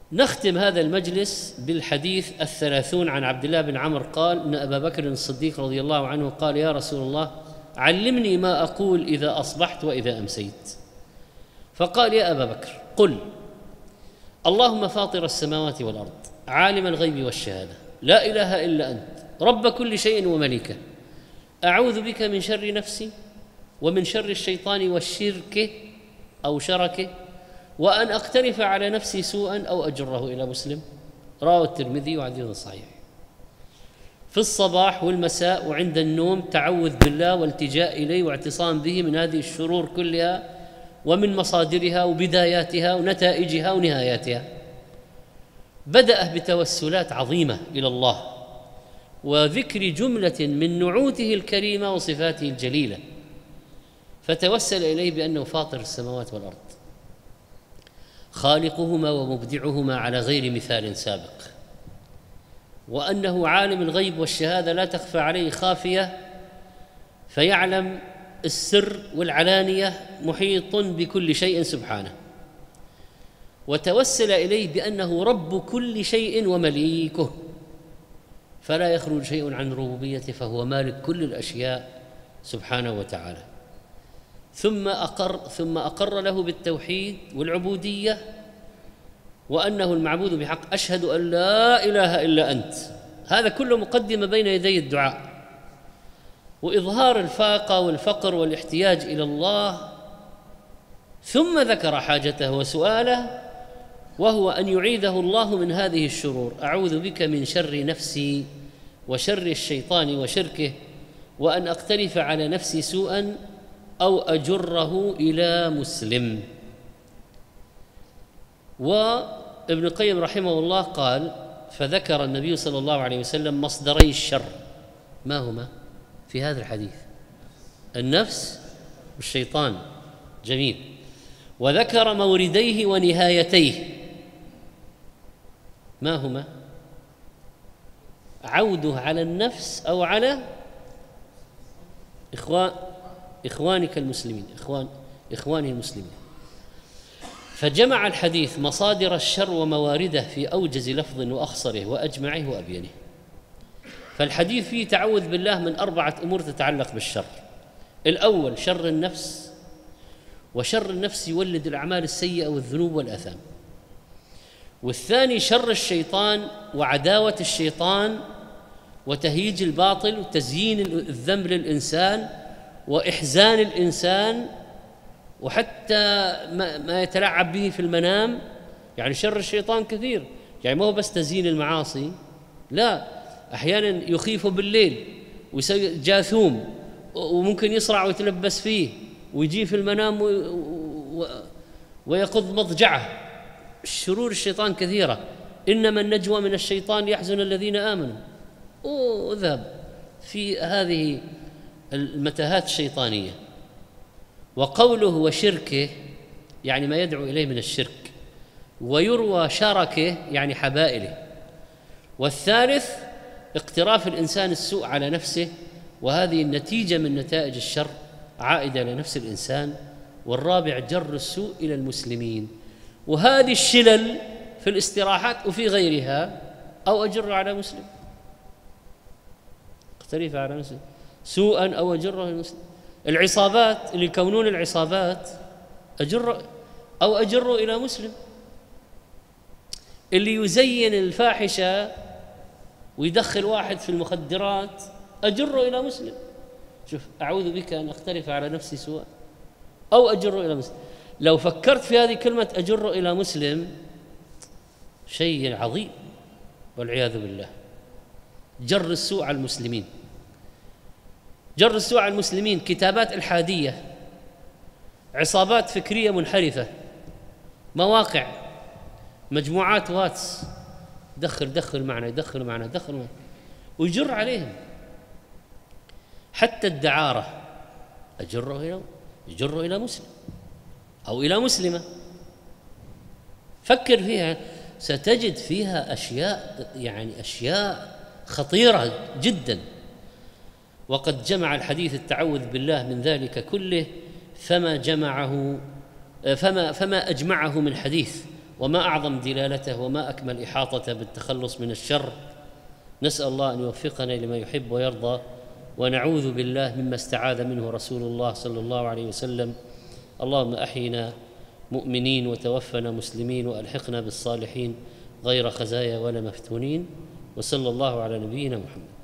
نختم هذا المجلس بالحديث 30 عن عبد الله بن عمرو قال إن أبا بكر الصديق رضي الله عنه قال: يا رسول الله، علمني ما أقول إذا أصبحت وإذا أمسيت. فقال: يا أبا بكر، قل: اللهم فاطر السماوات والأرض، عالم الغيب والشهادة، لا إله إلا أنت، رب كل شيء ومليكه، أعوذ بك من شر نفسي ومن شر الشيطان والشرك أو شركه، وأن أقترف على نفسي سوءا أو أجره إلى مسلم. رواه الترمذي وحديث صحيح. في الصباح والمساء وعند النوم تعوذ بالله والتجاء إليه واعتصام به من هذه الشرور كلها ومن مصادرها وبداياتها ونتائجها ونهاياتها. بدأ بتوسلات عظيمة إلى الله وذكر جملة من نعوته الكريمة وصفاته الجليلة، فتوسل إليه بأنه فاطر السماوات والأرض، خالقهما ومبدعهما على غير مثال سابق، وأنه عالم الغيب والشهادة لا تخفى عليه خافية، فيعلم السر والعلانية، محيط بكل شيء سبحانه. وتوسل إليه بأنه رب كل شيء ومليكه، فلا يخرج شيء عن ربوبيته، فهو مالك كل الأشياء سبحانه وتعالى. ثم أقر له بالتوحيد والعبودية، وأنه المعبود بحق، أشهد أن لا إله إلا أنت. هذا كله مقدمة بين يدي الدعاء، وإظهار الفاقة والفقر والاحتياج إلى الله. ثم ذكر حاجته وسؤاله، وهو أن يعيذه الله من هذه الشرور: أعوذ بك من شر نفسي وشر الشيطان وشركه، وأن أقترف على نفسي سوءا أو أجره إلى مسلم. وابن القيم رحمه الله قال: فذكر النبي صلى الله عليه وسلم مصدري الشر، ما هما في هذا الحديث؟ النفس والشيطان. جميل. وذكر مورديه ونهايتيه، ما هما؟ عوده على النفس أو على إخوانك المسلمين، إخوانه المسلمين. فجمع الحديث مصادر الشر وموارده في أوجز لفظ وأخصره وأجمعه وأبينه. فالحديث فيه تعوذ بالله من 4 أمور تتعلق بالشر. الأول شر النفس، وشر النفس يولد الأعمال السيئة والذنوب والآثام. والثاني شر الشيطان وعداوة الشيطان وتهييج الباطل وتزيين الذنب للإنسان وإحزان الإنسان، وحتى ما يتلعب به في المنام. يعني شر الشيطان كثير، يعني ما هو بس تزيين المعاصي، لا، أحيانا يخيف بالليل ويسوي جاثوم، وممكن يصرع ويتلبس فيه ويجي في المنام ويقض مضجعه. شرور الشيطان كثيرة. إنما النجوى من الشيطان يحزن الذين آمنوا. اذهب في هذه المتاهات الشيطانية. وقوله وشركه يعني ما يدعو إليه من الشرك، ويروى شركه يعني حبائله. والثالث اقتراف الإنسان السوء على نفسه، وهذه النتيجة من نتائج الشر عائدة لنفس الإنسان. والرابع جر السوء إلى المسلمين. وهذه الشلل في الاستراحات وفي غيرها: أو أجر على مسلم، اقترف على مسلم سوءا أو أجره إلى مسلم. العصابات اللي يكونون العصابات أجروا إلى مسلم. اللي يزين الفاحشة ويدخل واحد في المخدرات أجره إلى مسلم. شوف، أعوذ بك أن أقترف على نفسي سوءا أو أجره إلى مسلم. لو فكرت في هذه كلمة أجره إلى مسلم، شيء عظيم والعياذ بالله. جر السوء على المسلمين، جر السوء على المسلمين، كتابات إلحادية، عصابات فكرية منحرفة، مواقع، مجموعات واتس، دخل معنا ويجر عليهم. حتى الدعارة يجر إلى مسلم أو إلى مسلمة. فكر فيها، ستجد فيها أشياء خطيرة جدا. وقد جمع الحديث التعوذ بالله من ذلك كله، فما أجمعه من حديث وما أعظم دلالته وما أكمل إحاطته بالتخلص من الشر. نسأل الله أن يوفقنا لما يحب ويرضى، ونعوذ بالله مما استعاذ منه رسول الله صلى الله عليه وسلم: اللهم أحينا مؤمنين وتوفنا مسلمين وألحقنا بالصالحين غير خزايا ولا مفتونين. وصلى الله على نبينا محمد.